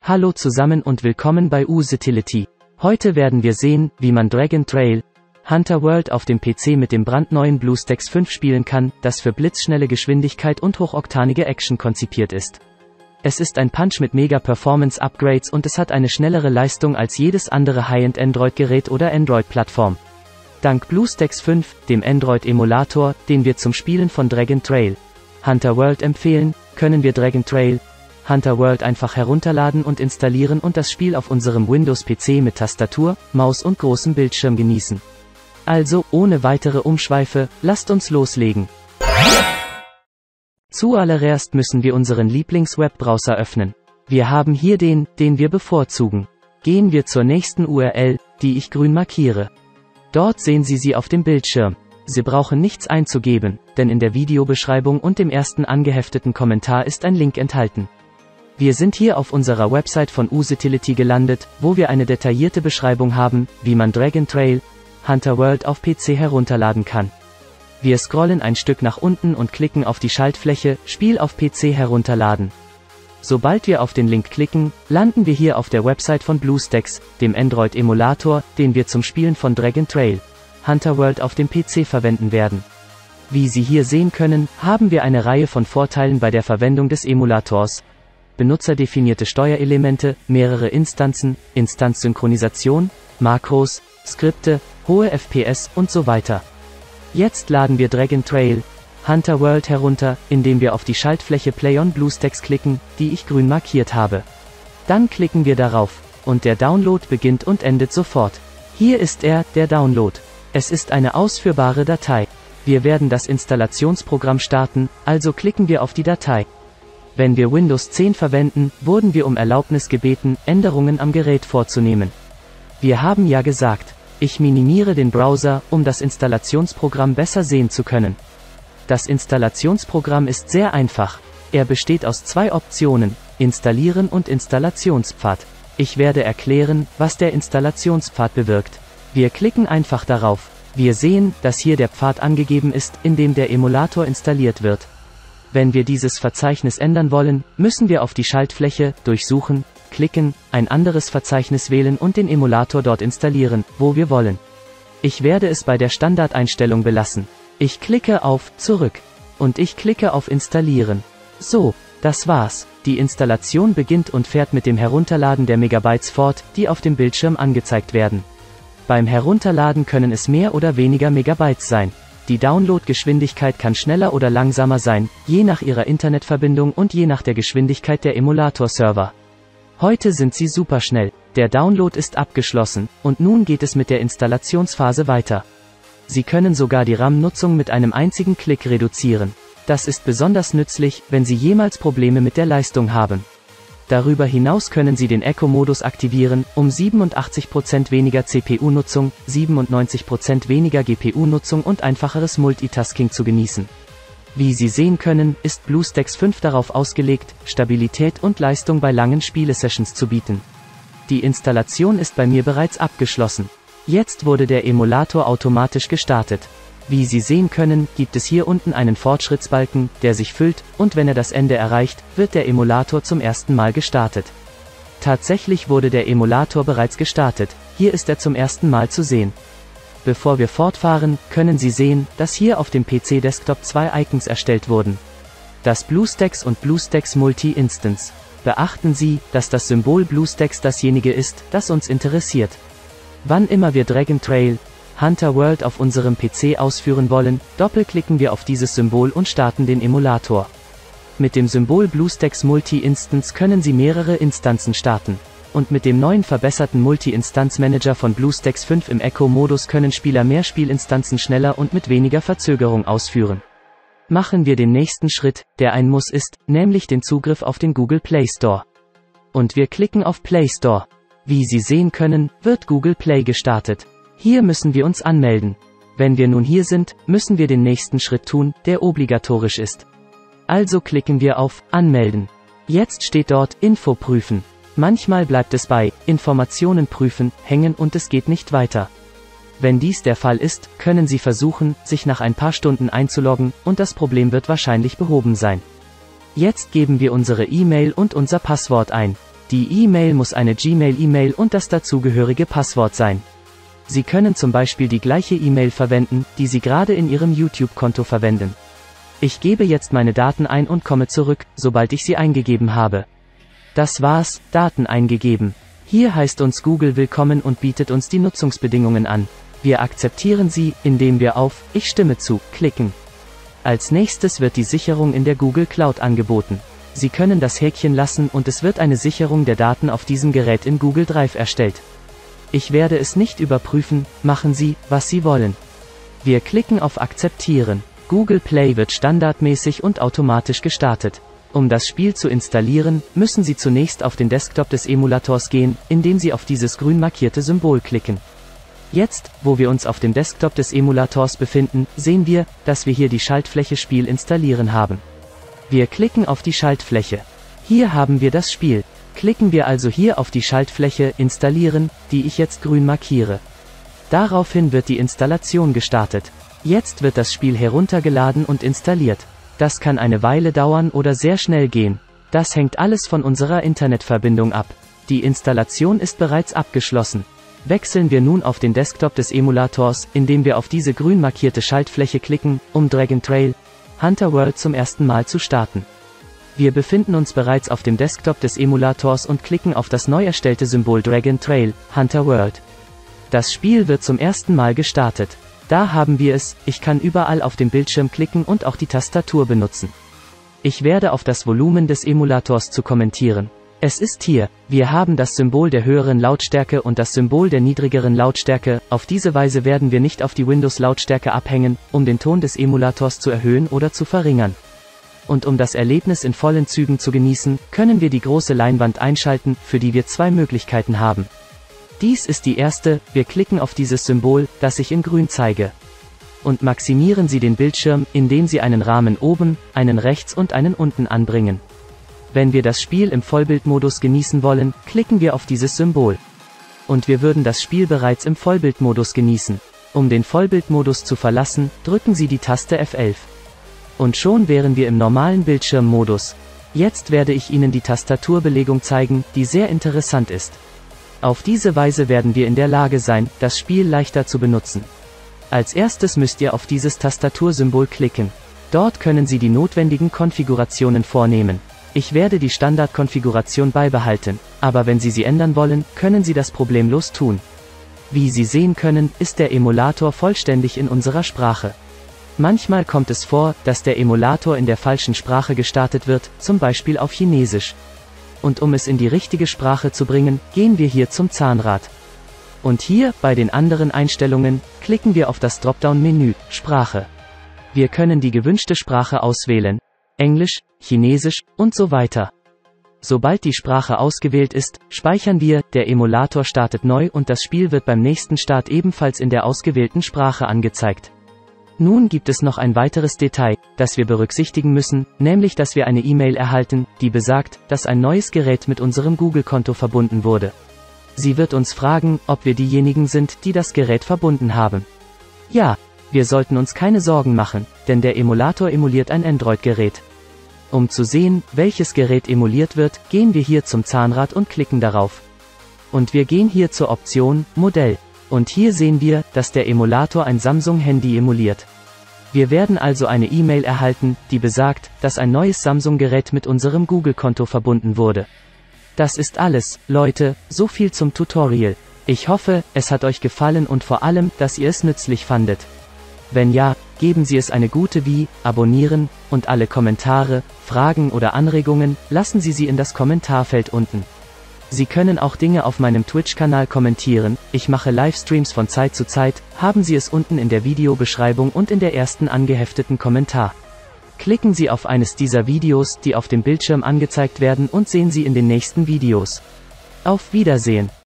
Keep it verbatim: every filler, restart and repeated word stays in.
Hallo zusammen und willkommen bei Usitility. Heute werden wir sehen, wie man Dragon Trail Hunter World auf dem P C mit dem brandneuen BlueStacks fünf spielen kann, das für blitzschnelle Geschwindigkeit und hochoktanige Action konzipiert ist. Es ist ein Punch mit Mega-Performance-Upgrades und es hat eine schnellere Leistung als jedes andere High-End-Android-Gerät oder Android-Plattform. Dank BlueStacks fünf, dem Android-Emulator, den wir zum Spielen von Dragon Trail Hunter World empfehlen, können wir Dragon Trail Hunter World einfach herunterladen und installieren und das Spiel auf unserem Windows-P C mit Tastatur, Maus und großem Bildschirm genießen. Also, ohne weitere Umschweife, lasst uns loslegen. Zuallererst müssen wir unseren Lieblings-Webbrowser öffnen. Wir haben hier den, den wir bevorzugen. Gehen wir zur nächsten U R L, die ich grün markiere. Dort sehen Sie sie auf dem Bildschirm. Sie brauchen nichts einzugeben, denn in der Videobeschreibung und dem ersten angehefteten Kommentar ist ein Link enthalten. Wir sind hier auf unserer Website von Usitility gelandet, wo wir eine detaillierte Beschreibung haben, wie man Dragon Trail Hunter World auf P C herunterladen kann. Wir scrollen ein Stück nach unten und klicken auf die Schaltfläche Spiel auf P C herunterladen. Sobald wir auf den Link klicken, landen wir hier auf der Website von BlueStacks, dem Android-Emulator, den wir zum Spielen von Dragon Trail Hunter World auf dem P C verwenden werden. Wie Sie hier sehen können, haben wir eine Reihe von Vorteilen bei der Verwendung des Emulators. Benutzerdefinierte Steuerelemente, mehrere Instanzen, Instanzsynchronisation, Makros, Skripte, hohe F P S und so weiter. Jetzt laden wir Dragon Trail Hunter World herunter, indem wir auf die Schaltfläche Play on BlueStacks klicken, die ich grün markiert habe. Dann klicken wir darauf, und der Download beginnt und endet sofort. Hier ist er, der Download. Es ist eine ausführbare Datei. Wir werden das Installationsprogramm starten, also klicken wir auf die Datei. Wenn wir Windows zehn verwenden, wurden wir um Erlaubnis gebeten, Änderungen am Gerät vorzunehmen. Wir haben ja gesagt, ich minimiere den Browser, um das Installationsprogramm besser sehen zu können. Das Installationsprogramm ist sehr einfach. Er besteht aus zwei Optionen, Installieren und Installationspfad. Ich werde erklären, was der Installationspfad bewirkt. Wir klicken einfach darauf. Wir sehen, dass hier der Pfad angegeben ist, in dem der Emulator installiert wird. Wenn wir dieses Verzeichnis ändern wollen, müssen wir auf die Schaltfläche Durchsuchen klicken, ein anderes Verzeichnis wählen und den Emulator dort installieren, wo wir wollen. Ich werde es bei der Standardeinstellung belassen. Ich klicke auf Zurück und ich klicke auf Installieren. So, das war's. Die Installation beginnt und fährt mit dem Herunterladen der Megabytes fort, die auf dem Bildschirm angezeigt werden. Beim Herunterladen können es mehr oder weniger Megabytes sein. Die Downloadgeschwindigkeit kann schneller oder langsamer sein, je nach Ihrer Internetverbindung und je nach der Geschwindigkeit der Emulator-Server. Heute sind sie superschnell. Der Download ist abgeschlossen, und nun geht es mit der Installationsphase weiter. Sie können sogar die RAM-Nutzung mit einem einzigen Klick reduzieren. Das ist besonders nützlich, wenn Sie jemals Probleme mit der Leistung haben. Darüber hinaus können Sie den Echo-Modus aktivieren, um siebenundachtzig Prozent weniger C P U-Nutzung, siebenundneunzig Prozent weniger G P U-Nutzung und einfacheres Multitasking zu genießen. Wie Sie sehen können, ist BlueStacks fünf darauf ausgelegt, Stabilität und Leistung bei langen Spielesessions zu bieten. Die Installation ist bei mir bereits abgeschlossen. Jetzt wurde der Emulator automatisch gestartet. Wie Sie sehen können, gibt es hier unten einen Fortschrittsbalken, der sich füllt, und wenn er das Ende erreicht, wird der Emulator zum ersten Mal gestartet. Tatsächlich wurde der Emulator bereits gestartet, hier ist er zum ersten Mal zu sehen. Bevor wir fortfahren, können Sie sehen, dass hier auf dem P C-Desktop zwei Icons erstellt wurden. Das BlueStacks und BlueStacks Multi-Instance. Beachten Sie, dass das Symbol BlueStacks dasjenige ist, das uns interessiert. Wann immer wir Dragon Trail Hunter World auf unserem P C ausführen wollen, doppelklicken wir auf dieses Symbol und starten den Emulator. Mit dem Symbol BlueStacks Multi-Instance können Sie mehrere Instanzen starten. Und mit dem neuen verbesserten Multi-Instanz-Manager von BlueStacks fünf im Echo-Modus können Spieler mehr Spielinstanzen schneller und mit weniger Verzögerung ausführen. Machen wir den nächsten Schritt, der ein Muss ist, nämlich den Zugriff auf den Google Play Store. Und wir klicken auf Play Store. Wie Sie sehen können, wird Google Play gestartet. Hier müssen wir uns anmelden. Wenn wir nun hier sind, müssen wir den nächsten Schritt tun, der obligatorisch ist. Also klicken wir auf Anmelden. Jetzt steht dort Info prüfen. Manchmal bleibt es bei Informationen prüfen hängen und es geht nicht weiter. Wenn dies der Fall ist, können Sie versuchen, sich nach ein paar Stunden einzuloggen, und das Problem wird wahrscheinlich behoben sein. Jetzt geben wir unsere E-Mail und unser Passwort ein. Die E-Mail muss eine Gmail-E-Mail und das dazugehörige Passwort sein. Sie können zum Beispiel die gleiche E-Mail verwenden, die Sie gerade in Ihrem YouTube-Konto verwenden. Ich gebe jetzt meine Daten ein und komme zurück, sobald ich sie eingegeben habe. Das war's, Daten eingegeben. Hier heißt uns Google willkommen und bietet uns die Nutzungsbedingungen an. Wir akzeptieren sie, indem wir auf Ich stimme zu klicken. Als nächstes wird die Sicherung in der Google Cloud angeboten. Sie können das Häkchen lassen und es wird eine Sicherung der Daten auf diesem Gerät in Google Drive erstellt. Ich werde es nicht überprüfen, machen Sie, was Sie wollen. Wir klicken auf Akzeptieren. Google Play wird standardmäßig und automatisch gestartet. Um das Spiel zu installieren, müssen Sie zunächst auf den Desktop des Emulators gehen, indem Sie auf dieses grün markierte Symbol klicken. Jetzt, wo wir uns auf dem Desktop des Emulators befinden, sehen wir, dass wir hier die Schaltfläche Spiel installieren haben. Wir klicken auf die Schaltfläche. Hier haben wir das Spiel. Klicken wir also hier auf die Schaltfläche Installieren, die ich jetzt grün markiere. Daraufhin wird die Installation gestartet. Jetzt wird das Spiel heruntergeladen und installiert. Das kann eine Weile dauern oder sehr schnell gehen. Das hängt alles von unserer Internetverbindung ab. Die Installation ist bereits abgeschlossen. Wechseln wir nun auf den Desktop des Emulators, indem wir auf diese grün markierte Schaltfläche klicken, um Dragon Trail Hunter World zum ersten Mal zu starten. Wir befinden uns bereits auf dem Desktop des Emulators und klicken auf das neu erstellte Symbol Dragon Trail Hunter World. Das Spiel wird zum ersten Mal gestartet. Da haben wir es, ich kann überall auf dem Bildschirm klicken und auch die Tastatur benutzen. Ich werde auf das Volumen des Emulators zu kommentieren. Es ist hier, wir haben das Symbol der höheren Lautstärke und das Symbol der niedrigeren Lautstärke, auf diese Weise werden wir nicht auf die Windows-Lautstärke abhängen, um den Ton des Emulators zu erhöhen oder zu verringern. Und um das Erlebnis in vollen Zügen zu genießen, können wir die große Leinwand einschalten, für die wir zwei Möglichkeiten haben. Dies ist die erste, wir klicken auf dieses Symbol, das ich in grün zeige. Und maximieren Sie den Bildschirm, indem Sie einen Rahmen oben, einen rechts und einen unten anbringen. Wenn wir das Spiel im Vollbildmodus genießen wollen, klicken wir auf dieses Symbol. Und wir würden das Spiel bereits im Vollbildmodus genießen. Um den Vollbildmodus zu verlassen, drücken Sie die Taste F elf. Und schon wären wir im normalen Bildschirmmodus. Jetzt werde ich Ihnen die Tastaturbelegung zeigen, die sehr interessant ist. Auf diese Weise werden wir in der Lage sein, das Spiel leichter zu benutzen. Als erstes müsst ihr auf dieses Tastatursymbol klicken. Dort können Sie die notwendigen Konfigurationen vornehmen. Ich werde die Standardkonfiguration beibehalten, aber wenn Sie sie ändern wollen, können Sie das problemlos tun. Wie Sie sehen können, ist der Emulator vollständig in unserer Sprache. Manchmal kommt es vor, dass der Emulator in der falschen Sprache gestartet wird, zum Beispiel auf Chinesisch. Und um es in die richtige Sprache zu bringen, gehen wir hier zum Zahnrad. Und hier, bei den anderen Einstellungen, klicken wir auf das Dropdown-Menü, Sprache. Wir können die gewünschte Sprache auswählen. Englisch, Chinesisch und so weiter. Sobald die Sprache ausgewählt ist, speichern wir, der Emulator startet neu und das Spiel wird beim nächsten Start ebenfalls in der ausgewählten Sprache angezeigt. Nun gibt es noch ein weiteres Detail, das wir berücksichtigen müssen, nämlich dass wir eine E-Mail erhalten, die besagt, dass ein neues Gerät mit unserem Google-Konto verbunden wurde. Sie wird uns fragen, ob wir diejenigen sind, die das Gerät verbunden haben. Ja, wir sollten uns keine Sorgen machen, denn der Emulator emuliert ein Android-Gerät. Um zu sehen, welches Gerät emuliert wird, gehen wir hier zum Zahnrad und klicken darauf. Und wir gehen hier zur Option Modell. Und hier sehen wir, dass der Emulator ein Samsung-Handy emuliert. Wir werden also eine E-Mail erhalten, die besagt, dass ein neues Samsung-Gerät mit unserem Google-Konto verbunden wurde. Das ist alles, Leute, so viel zum Tutorial. Ich hoffe, es hat euch gefallen und vor allem, dass ihr es nützlich fandet. Wenn ja, geben Sie es eine gute wie, abonnieren, und alle Kommentare, Fragen oder Anregungen, lassen Sie sie in das Kommentarfeld unten. Sie können auch Dinge auf meinem Twitch-Kanal kommentieren, ich mache Livestreams von Zeit zu Zeit, haben Sie es unten in der Videobeschreibung und in der ersten angehefteten Kommentar. Klicken Sie auf eines dieser Videos, die auf dem Bildschirm angezeigt werden und sehen Sie in den nächsten Videos. Auf Wiedersehen!